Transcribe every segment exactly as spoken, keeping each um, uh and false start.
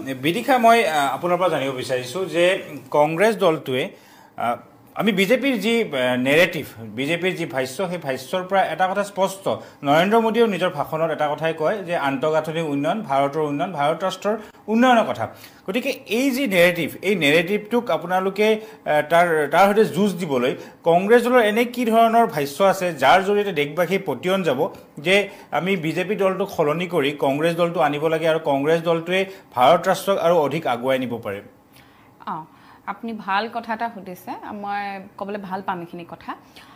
বিদিশা মই আপোনাৰ পৰা জানিব বিচাৰিছো যে কংগ্ৰেছ দলটোৱে আমি বিজেপিৰ যি নেৰেটিভ বিজেপিৰ যি ভাষ্য সেই ভাষ্যৰ পৰা এটা কথা স্পষ্ট নৰেন্দ্ৰ মোদীয়ে নিজৰ ভাষণত এটা কথাই কয় যে আন্তঃগাঁথনিক উন্নয়ন ভাৰতৰ উন্নয়ন ভাৰত ৰাষ্ট্ৰৰ উন্নয়নৰ কথা গতিকে এই যি নেৰেটিভ এই নেৰেটিভটোক আপোনালোকে তাৰ তাৰ সৈতে যুঁজ দিবলৈ কংগ্ৰেছ দলৰ এনে কি ধৰণৰ ভাষ্য আছে যাৰ জৰিয়তে দেশবাসী পতিয়ন যাব যে আমি বিজেপি দলটোক সলনি কৰি কংগ্ৰেছ দলটো আনিব লাগে আৰু কংগ্ৰেছ দলটোৱে ভাৰত ৰাষ্ট্ৰক আৰু অধিক আগুৱাই নিব পাৰে অ আপনি ভাল কথা এটা সুধিছে মই কবলে ভাল পাম এখিনি কথা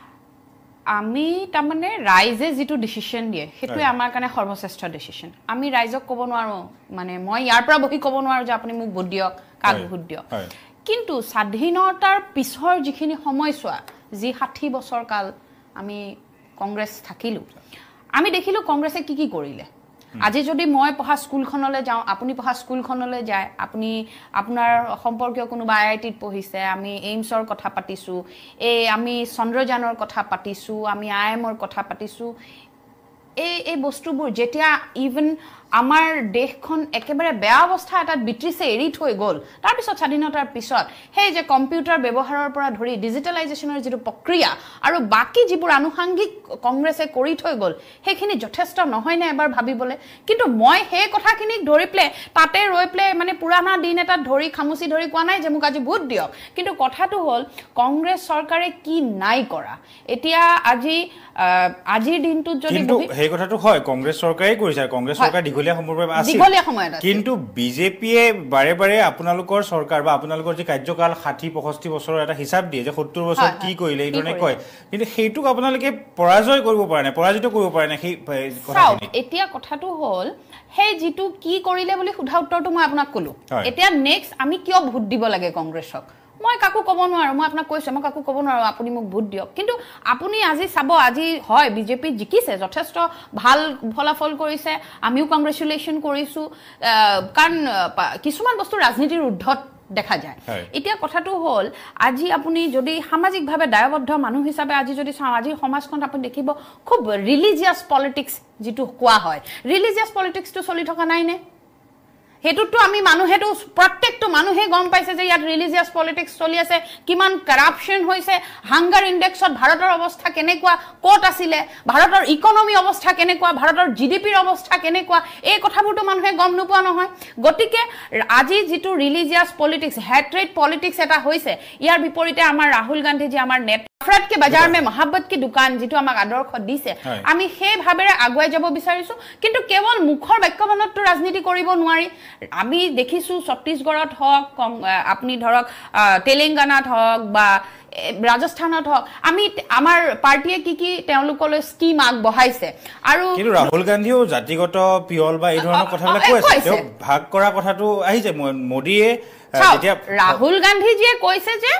আমি তাৰমানে ৰাইজে যেটো ডিসিশন দিয়ে হেতু আমাৰ কাৰণে সৰ্বশ্ৰেষ্ঠ ডিসিশন আমি ৰাইজক কব নোৱাৰো মানে মই ইয়াৰ পৰা বহি কব নোৱাৰো যে আপুনি মোক ভোট দিয়ক কাক ভোট দিয়ক কিন্তু স্বাধীনতাৰ পিছৰ যিখিনি সময়ছোৱা যি ষাঠি বছৰ কাল আমি কংগ্ৰেছ থাকিলো আমি দেখিলো কংগ্ৰেছে কি কি কৰিলে আজি যদি মই পঢ়া স্কুলখনলৈ যাওঁ আপুনি পঢ়া স্কুলখনলৈ যায় আপুনি আপোনাৰ সম্পৰ্কীয় কোনোবা আইআইটিত পঢ়িছে আমি এইমছৰ কথা পাতিছো এই আমি চন্দ্ৰযানৰ কথা পাতিছো আমি আইএমৰ কথা পাতিছো এই এই বস্তুবোৰ যেতিয়া ইভেন আমাৰ দেশখন একেবাৰে বেয়া অৱস্থা এটাত বিত্ৰিছে এৰি থৈ গল তাৰ পিছত স্বাধীনতাৰ পিছত সেই যে কম্পিউটাৰ ব্যৱহাৰৰ পৰা ধৰি ডিজিটেলাইজেচনৰ যেটো প্ৰক্ৰিয়া আৰু বাকি যিবোৰ আনুষাংগিক কংগ্ৰেছে কৰি থৈ গল সেইখিনি যথেষ্ট নহয় না এবাৰ ভাবিবলে কিন্তু মই সেই কথাখিনিক ধৰি প্লে তাতে ৰৈ প্লে মানে পুৰানা দিন এটা ধৰি খামুচি ধৰি কোৱা নাই যে মোক আজি ভোট দিয়ক কিন্তু কথাটো হল কংগ্ৰেছ চৰকাৰে কি নাই কৰা এতিয়া আজি আজিৰ দিনটো যদি কিন্তু সেই কথাটো হয় কংগ্ৰেছ চৰকাৰে কৰিছে কংগ্ৰেছ চৰকাৰ দিগলীয়া সময়ৰ আছে দিগলীয়া সময়ত আছে কিন্তু বিজেপিয়ে বাৰে বাৰে আপোনালোকৰ চৰকাৰ বা আপোনালোকৰ যে কাৰ্যকাল ষাঠি পঁয়ষষ্ঠি বছৰৰ এটা হিচাপ দিয়ে যে সত্তৰ বছৰ কি কৰিলে এই ধৰণে কয় কিন্তু সেইটোক আপোনালোকে পৰাজয় কৰিব পাৰে নাই পৰাজিত কৰিব পাৰে নাই সেই কথাখিনি এতিয়া কথাটো হল সেই যেটো কি কৰিলে বুলি সুধা উত্তৰটো মই আপোনাক কলো এতিয়া নেক্সট আমি কিয় ভোট দিব লাগে কংগ্ৰেছক মই কাকু কব নোৱাৰো মই আপোনাক কৈছো মই কাকু কব নোৱাৰো আপুনি মোক ভোট দিয়ক কিন্তু আপুনি আজি চাব আজি হয় বিজেপি জিকিছে যথেষ্ট ভাল ফলাফল কৰিছে আমিও কংগ্ৰেচুলেশন কৰিছো কাৰণ কিছুমান বস্তু ৰাজনীতিৰ উদ্ধত দেখা যায় এতিয়া কথাটো হল আজি আপুনি যদি সামাজিকভাৱে দায়বদ্ধ মানুহ হিচাপে আজি যদি চাও আজি সমাজখন আপুনি দেখিব খুব ৰিলিজিয়াছ পলিটিক্স যেটো কোৱা হয় ৰিলিজিয়াছ পলিটিক্সটো চলি থকা নাই নে হেতুটো আমি মানুহেটো প্ৰত্যেকটো মানুহে গম পাইছে যে ইয়াত ৰিলিজিয়াছ পলিটিক্স চলি আছে কিমান কৰাপশন হৈছে হাঙ্গাৰ ইনডেক্সত ভাৰতৰ অৱস্থা কেনেকুৱা কোট আছিলে ভাৰতৰ ইকোনমি অৱস্থা কেনেকুৱা ভাৰতৰ জিডিপিৰ অৱস্থা কেনেকুৱা এই কথাবোৰটো মানুহে গম নোপোৱা নহয় গটিকে আজি যেটো ৰিলিজিয়াছ পলিটিক্স হেট্ৰেড পলিটিক্স এটা হৈছে ইয়াৰ বিপৰীতে আমাৰ ৰাহুল গান্ধী যি আমাৰ নেতা नफरत के बाजार में मोहब्बत की दुकान जितो আমাক আদৰ্শ দিছে আমি সেই ভাবেৰে আগুৱাই যাব বিচাৰিছো কিন্তু কেৱল মুখৰ বাক্যবনত তো ৰাজনীতি কৰিব নোৱাৰি আমি দেখিছো ছত্তীশগড়ত হক আপনি ধৰক তেলেঙ্গানাত হক বা ৰাজস্থানত হক আমি আমাৰ পাৰ্টিয়ে কি কি তেওঁলোকলৈ স্কিম আগ বহাইছে আৰু কিন্তু ৰাহুল গান্ধীও জাতিগত পিয়ল বা এই ধৰণৰ কথাবিলাক কৈছে তেওঁ ভাগ কৰা কথাটো আহিছে মোদীয়ে যেতিয়া ৰাহুল গান্ধীজিয়ে কৈছে যে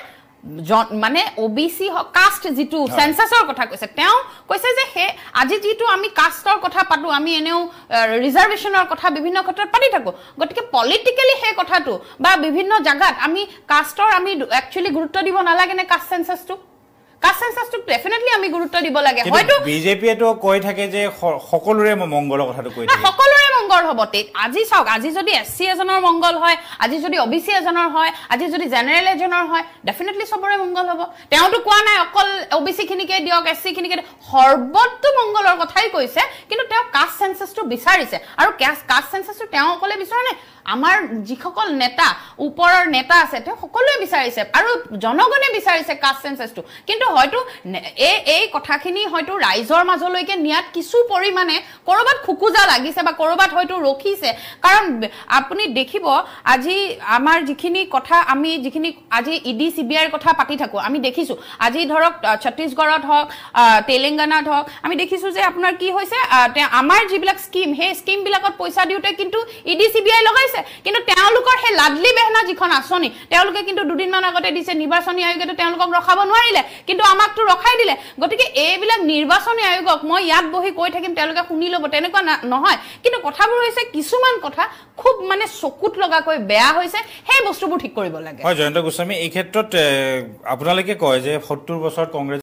মানে ওবিসি কাষ্ট যেটো সেন্সাসৰ কথা কৈছে তেওঁ কৈছে যে হে আজি যেটো আমি কাষ্টৰ কথা পাতু আমি এনেও ৰিজাৰ্ভেশনৰ কথা বিভিন্ন ক্ষেত্ৰত পাতি থাকো গটিকে পলিটিক্যালি হে কথাটো বা বিভিন্ন জায়গাত আমি কাষ্টৰ আমি একচুয়ালি গুৰুত্ব দিব নালাগে নে কাষ্ট সেন্সাসটো কাষ্ট সেন্সাসটো ডেফিনেটলি আমি গুৰুত্ব দিব লাগে হয়তো বিজেপিয়ে তো কৈ থাকে যে সকলোৰে মংগলৰ কথাটো কৈ থাকে সকলোৰে মংগল হবতে আজি চাওক আজি যদি এসসি এজনৰ মংগল হয় আজি যদি ওবিসি এজনৰ হয় আজি যদি জেনাৰেল এজনৰ হয় ডেফিনেটলি সবৰে মংগল হ'ব তেওঁটো কোৱা নাই অকল ওবিসি খিনিকে দিয়ক এসসি খিনিকে সৰ্বত্ৰ মংগলৰ কথাই কৈছে কিন্তু তেওঁ কাষ্ট সেন্সাসটো বিচাৰিছে আৰু কাষ্ট সেন্সাসটো তেওঁ অকলে বিচাৰা নাই আমাৰ যিসকল নেতা ওপৰৰ নেতা আছে তেওঁ সকলোৱে বিচাৰিছে আৰু জনগণে বিচাৰিছে কাষ্ট সেন্সাসটো কিন্তু হয়তো এই এই কথাখিনি হয়তো ৰাইজৰ মাজলৈকে নিয়াত কিছু পৰিমাণে কৰবাত খুকুজা লাগিছে বা কৰবাত হয়তো ৰখিছে কাৰণ আপুনি দেখিব আজি আমাৰ যিখিনি কথা আমি যিখিনি আজি ইডি সিবিআইৰ কথা পাতি থাকো আমি দেখিছো আজি ধৰক ছত্তীশগড়ত হক তেলেঙ্গানাত হক আমি দেখিছো যে আপোনাৰ কি হৈছে আমাৰ যিবিলাক স্কিম হে স্কিম বিলাকত পইচা দিওতে কিন্তু ইডি সিবিআই লগাইছে কিন্তু তেওঁলোকৰ হে লাডলি বেহনা যিখন আসনি তেওঁলোকে কিন্তু দুদিন মান আগতে দিছে নিৰ্বাচনী আয়োগে তেওঁলোকক ৰখাব নোৱাৰিলে কিন্তু আমাকটো ৰখাই দিলে গটিকে এইবিলাক নিৰ্বাচনী আয়োগক মই ইয়াত বহি কৈ থাকিম তেওঁলোকে শুনি লব তেনেকুৱা নহয় কিন্তু কথাবোৰ হৈছে কিছুমান কথা খুব মানে চকুত লগাকৈ বেয়া হৈছে সেই বস্তুবোৰ ঠিক কৰিব লাগে হয় জয়ন্ত গোস্বামী এই ক্ষেত্ৰত আপোনালোকে কয় যে সত্তৰ বছৰ কংগ্ৰেছ